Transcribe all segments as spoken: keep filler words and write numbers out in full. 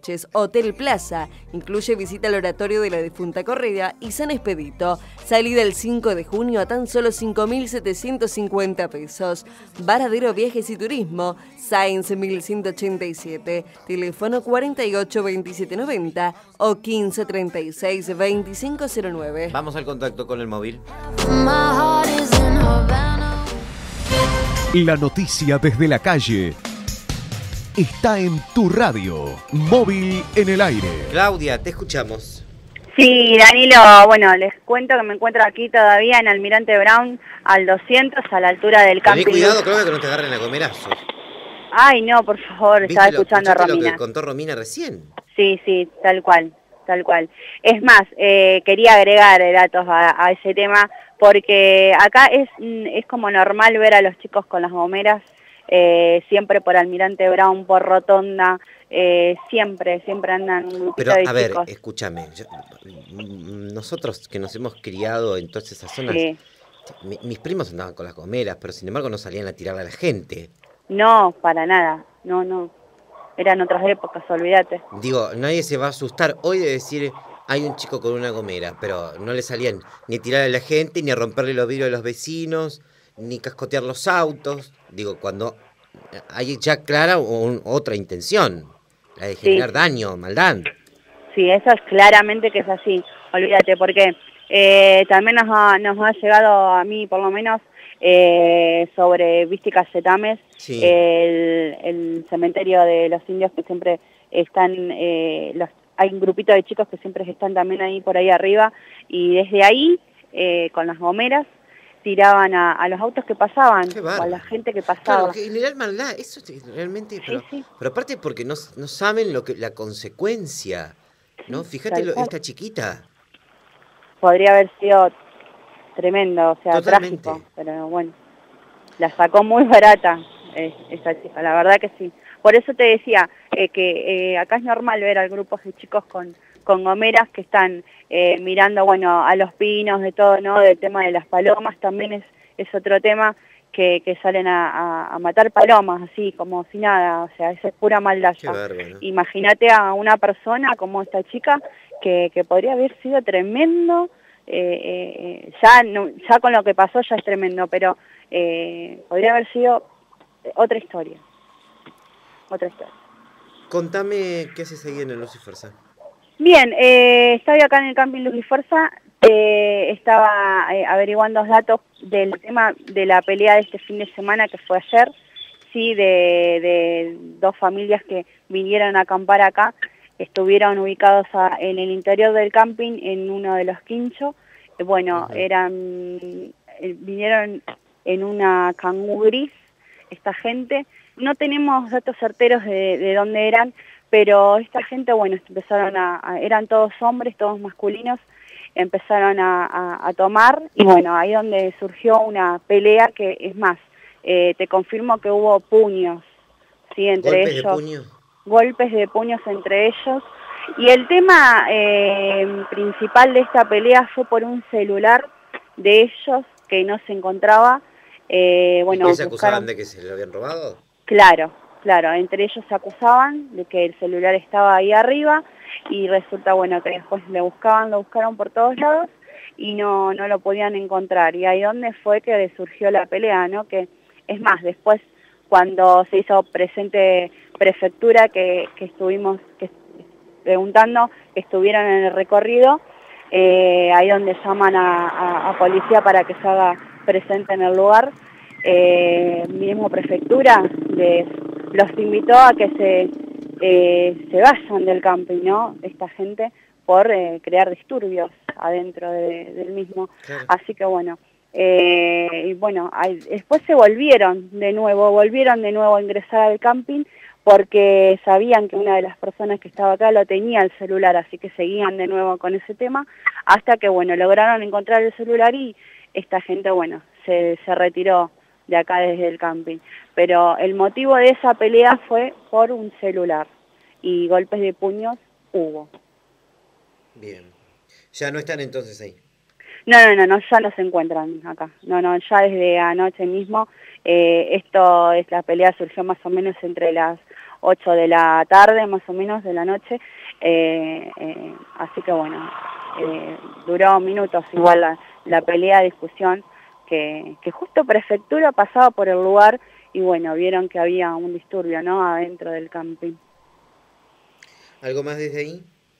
noches. Hotel Plaza. Incluye visita al oratorio de la difunta Correa y San Expedito. Salida el cinco de junio a tan solo cinco mil setecientos cincuenta pesos. Varadero Viajes y Turismo. Sáenz mil ciento ochenta y siete. Teléfono cuarenta y ocho veintisiete noventa o quince treinta y seis veinticinco cero nueve. Vamos al contacto con el móvil. La noticia desde la calle está en tu radio, móvil en el aire. Claudia, te escuchamos. Sí, Danilo, bueno, les cuento que me encuentro aquí todavía en Almirante Brown al doscientos, a la altura del camping. Ten cuidado, Claudia, que no te agarren a comerazos. Ay, no, por favor, estaba escuchando a Romina. ¿Lo que contó Romina recién? Sí, sí, tal cual, tal cual. Es más, eh, quería agregar datos a, a ese tema, porque acá es, es como normal ver a los chicos con las gomeras, eh, siempre por Almirante Brown, por Rotonda, eh, siempre, siempre andan un grupito Pero, de a ver, chicos. escúchame, yo, nosotros que nos hemos criado en todas esas zonas, Sí. mi, mis primos andaban con las gomeras, pero sin embargo no salían a tirarle a la gente. No, para nada, no, no. Eran otras épocas, olvídate. Digo, nadie se va a asustar hoy de decir, hay un chico con una gomera, pero no le salían ni a tirarle a la gente, ni a romperle los vidrios a los vecinos, ni cascotear los autos. Digo, cuando hay ya clara un, otra intención, la de generar Sí. daño, maldad. Sí, eso es claramente que es así, olvídate, porque eh, también nos ha, nos ha llegado a mí, por lo menos, eh, sobre Viste y Cayetames, Sí. el, el cementerio de los indios que siempre están, eh, los, hay un grupito de chicos que siempre están también ahí por ahí arriba, y desde ahí, eh, con las gomeras, tiraban a, a los autos que pasaban, Qué o a bárbaro. la gente que pasaba. Claro, que generar maldad, eso es realmente, pero, sí. pero aparte porque no, no saben lo que la consecuencia, ¿no? Sí, Fíjate tal lo, cual. esta chiquita. Podría haber sido tremendo, o sea, Totalmente. trágico, pero bueno, la sacó muy barata eh, esa chica, la verdad que sí. Por eso te decía eh, que eh, acá es normal ver a grupos de chicos con, con gomeras que están eh, mirando, bueno, a los pinos, de todo, ¿no? Del tema de las palomas también es, es otro tema, que, que salen a, a, a matar palomas, así, como si nada, o sea, eso es pura maldad Qué ya. bárbaro. Imagínate a una persona como esta chica, que, que podría haber sido tremendo, eh, eh, ya, no, ya con lo que pasó ya es tremendo, pero eh, podría haber sido otra historia, otra historia. Contame qué haces ahí en el Luz y Fuerza. Bien, eh, estoy acá en el Camping Luz y Fuerza, eh, estaba eh, averiguando los datos del tema de la pelea de este fin de semana que fue ayer, sí, de, de dos familias que vinieron a acampar acá, estuvieron ubicados a, en el interior del camping, en uno de los quinchos, eh, bueno, Ajá. eran, eh, vinieron en una Kangoo gris, esta gente, no tenemos datos certeros de, de dónde eran, pero esta gente, bueno, empezaron a, a eran todos hombres, todos masculinos, empezaron a, a, a tomar, y bueno, ahí donde surgió una pelea que, es más, eh, te confirmo que hubo puños, ¿sí? Entre ¿Golpes ellos. de puño? Golpes de puños entre ellos, y el tema eh, principal de esta pelea fue por un celular de ellos que no se encontraba, eh, bueno, ¿Y qué se buscaron... acusaban de que se lo habían robado? Claro, claro, entre ellos se acusaban de que el celular estaba ahí arriba, y resulta, bueno, que después le buscaban, lo buscaron por todos lados, y no, no lo podían encontrar, y ahí donde fue que surgió la pelea, ¿no? Que, es más, después, cuando se hizo presente prefectura, que, que estuvimos que, preguntando, que estuvieron en el recorrido, eh, ahí donde llaman a, a, a policía para que se haga presente en el lugar, eh, mismo prefectura les, los invitó a que se, eh, se vayan del camping, ¿no? Esta gente, por eh, crear disturbios adentro de, del mismo. Claro. Así que bueno, eh, y bueno, hay, después se volvieron de nuevo, volvieron de nuevo a ingresar al camping, porque sabían que una de las personas que estaba acá lo tenía el celular, así que seguían de nuevo con ese tema, hasta que, bueno, lograron encontrar el celular, y esta gente, bueno, se, se retiró de acá desde el camping. Pero el motivo de esa pelea fue por un celular, y golpes de puños hubo. Bien. Ya no están entonces ahí. No, no, no, no, ya no se encuentran acá. No, no, ya desde anoche mismo. Eh, esto es, la pelea surgió más o menos entre las ocho de la tarde, más o menos, de la noche. Eh, eh, así que bueno, eh, duró minutos igual la, la pelea, discusión, que, que justo prefectura pasaba por el lugar y bueno, vieron que había un disturbio, ¿no?, adentro del camping. ¿Algo más desde ahí?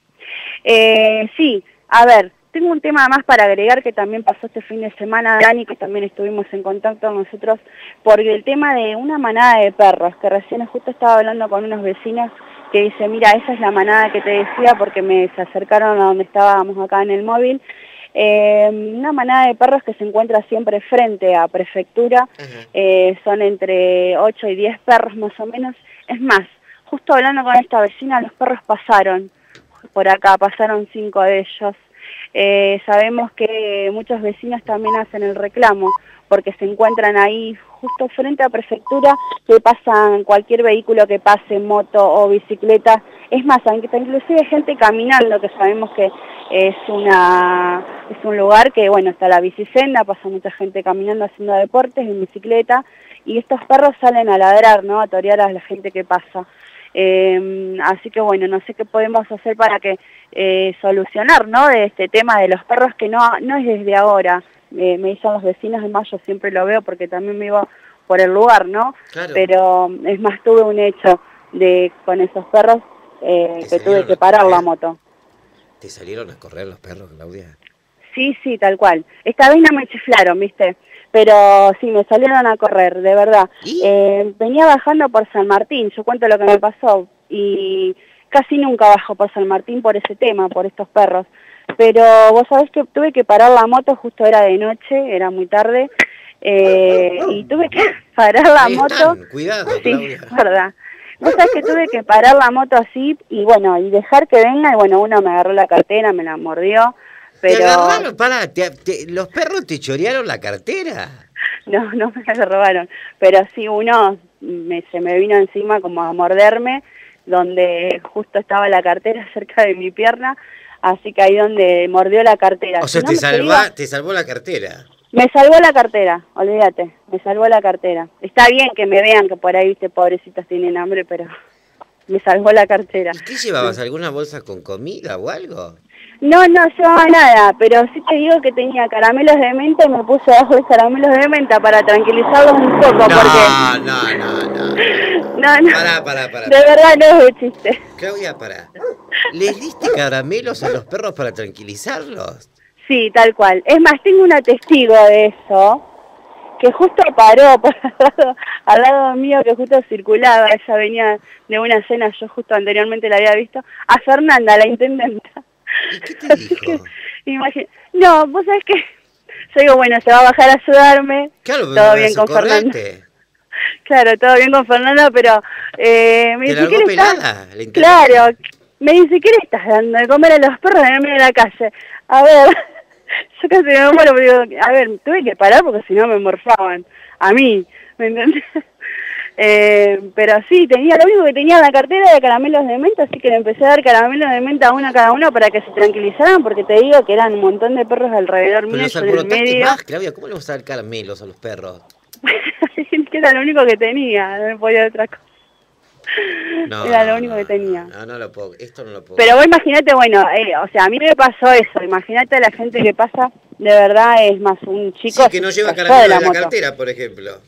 Eh, sí, a ver, tengo un tema más para agregar que también pasó este fin de semana, Dani, que también estuvimos en contacto nosotros, porque el tema de una manada de perros, que recién justo estaba hablando con unos vecinos que dice, mira, esa es la manada que te decía porque me se acercaron a donde estábamos acá en el móvil. Eh, una manada de perros que se encuentra siempre frente a prefectura, eh, son entre ocho y diez perros más o menos. Es más, justo hablando con esta vecina, los perros pasaron por acá, pasaron cinco de ellos. Eh, sabemos que muchos vecinos también hacen el reclamo porque se encuentran ahí justo frente a prefectura, que pasan cualquier vehículo que pase, moto o bicicleta. Es más, inclusive gente caminando, que sabemos que es una es un lugar que, bueno, está la bicisenda, pasa mucha gente caminando haciendo deportes en bicicleta, y estos perros salen a ladrar, ¿no?, a torear a la gente que pasa. Eh, así que bueno, no sé qué podemos hacer para que eh, solucionar, ¿no?, de este tema de los perros, que no, no es desde ahora. Eh, me dicen los vecinos, de más yo siempre lo veo porque también me iba por el lugar, ¿no? Claro. Pero es más, tuve un hecho de con esos perros eh, que tuve que parar la moto. ¿Te salieron a correr los perros, Claudia? Sí, sí, tal cual. Esta vez no me chiflaron, ¿viste? Pero sí, me salieron a correr, de verdad. Eh, venía bajando por San Martín, yo cuento lo que me pasó, y casi nunca bajo por San Martín por ese tema, por estos perros. Pero vos sabés que tuve que parar la moto, justo era de noche, era muy tarde, eh, y tuve que parar la Ahí moto. Están. Cuidado, sí, Claudia. Verdad. Vos sabés que tuve que parar la moto así, y bueno, y dejar que venga, y bueno, uno me agarró la cartera, me la mordió, pero... ¿Te agarraron? Pará, te, te, ¿los perros te chorearon la cartera? No, no me la robaron, pero sí uno me, se me vino encima como a morderme, donde justo estaba la cartera cerca de mi pierna, así que ahí donde mordió la cartera. O sea, si no te, me salva, iba, te salvó la cartera. Me salvó la cartera, olvídate, me salvó la cartera. Está bien que me vean que por ahí, viste, pobrecitos tienen hambre, pero me salvó la cartera. ¿Y qué llevabas? ¿Alguna bolsa con comida o algo? No, no llevaba nada, pero sí te digo que tenía caramelos de menta y me puse abajo de caramelos de menta para tranquilizarlos un poco, no, porque... No, no, no, no. No, Pará, pará, pará. De verdad no es de chiste. Claudia, pará. ¿Les diste caramelos a los perros para tranquilizarlos? Sí, tal cual. Es más, tengo una testigo de eso, que justo paró por al lado, al lado mío, que justo circulaba, ella venía de una cena, yo justo anteriormente la había visto, a Fernanda, la intendenta. ¿Y qué te dijo? Imagina, no, vos sabés que yo digo, bueno, se va a bajar a ayudarme, claro, todo bien con Fernanda. Claro, todo bien con Fernanda, pero eh, me ¿Te dice, largó ¿qué le pelada? estás? Claro, me dice, ¿qué le estás dando de comer a los perros en el medio de la calle? A ver, yo casi me muero, pero digo, a ver, tuve que parar porque si no me morfaban a mí, ¿me entendés? Eh, pero sí, tenía lo único que tenía en la cartera de caramelos de menta, así que le empecé a dar caramelos de menta a uno a cada uno para que se tranquilizaran, porque te digo que eran un montón de perros alrededor mío. Pero los alborotaste más, Claudia, ¿cómo le vas a dar caramelos a los perros? Que era lo único que tenía, no me podía dar otra cosa. No, era lo único no, que tenía. No, no lo puedo, esto no lo puedo. Pero vos imagínate, bueno, eh, o sea, a mí me pasó eso, imagínate a la gente que pasa, de verdad es más un chico... Sí, que no lleva caramelos en la, la cartera, por ejemplo.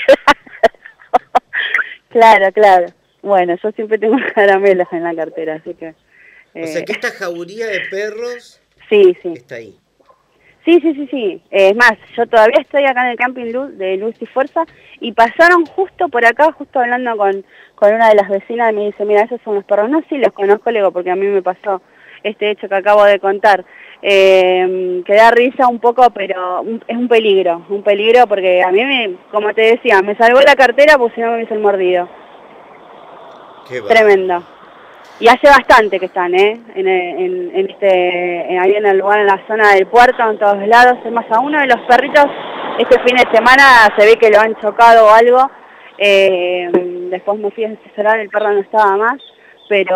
Claro, claro. Bueno, yo siempre tengo caramelos en la cartera, así que... Eh... O sea, que esta jauría de perros... Sí, sí. Está ahí. Sí, sí, sí, sí. Eh, es más, yo todavía estoy acá en el camping Luz, de Luz y Fuerza, y pasaron justo por acá, justo hablando con, con una de las vecinas, y me dice, mira, esos son los perros. No, sí, los conozco, le digo, porque a mí me pasó este hecho que acabo de contar. Eh, que da risa un poco, pero un, es un peligro, un peligro, porque a mí, me, como te decía, me salvó la cartera, porque si no me hubiese mordido. Qué Tremendo. Y hace bastante que están, ¿eh? En, en, en este, en, ahí en el lugar, en la zona del puerto, en todos lados. Es más, a uno de los perritos, este fin de semana se ve que lo han chocado o algo. Eh, después me fui a asesorar, el perro no estaba más,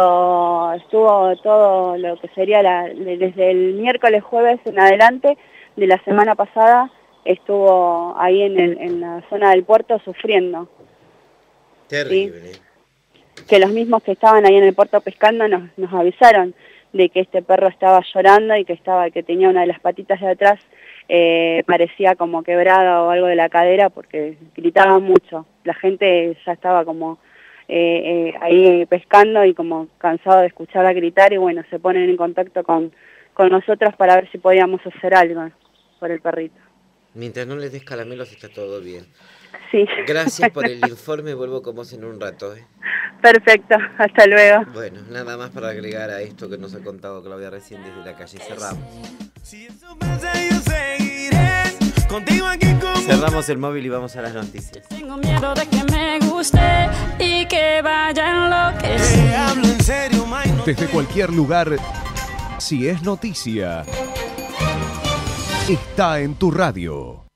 pero estuvo todo lo que sería la, desde el miércoles, jueves en adelante, de la semana pasada estuvo ahí en, el, en la zona del puerto sufriendo. Terrible. ¿Sí? Que los mismos que estaban ahí en el puerto pescando nos, nos avisaron de que este perro estaba llorando y que estaba que tenía una de las patitas de atrás, eh, parecía como quebrada o algo de la cadera porque gritaba mucho. La gente ya estaba como eh, eh, ahí pescando y como cansado de escucharla gritar y bueno, se ponen en contacto con, con nosotros para ver si podíamos hacer algo por el perrito. Mientras no les des caramelos está todo bien. Sí. Gracias por el informe, vuelvo con vos en un rato. ¿eh? Perfecto, hasta luego. Bueno, nada más para agregar a esto que nos ha contado Claudia recién desde la calle. Cerramos. Cerramos el móvil y vamos a las noticias. Tengo miedo de que me guste y que vaya en lo que sé. Desde cualquier lugar, si es noticia, está en tu radio.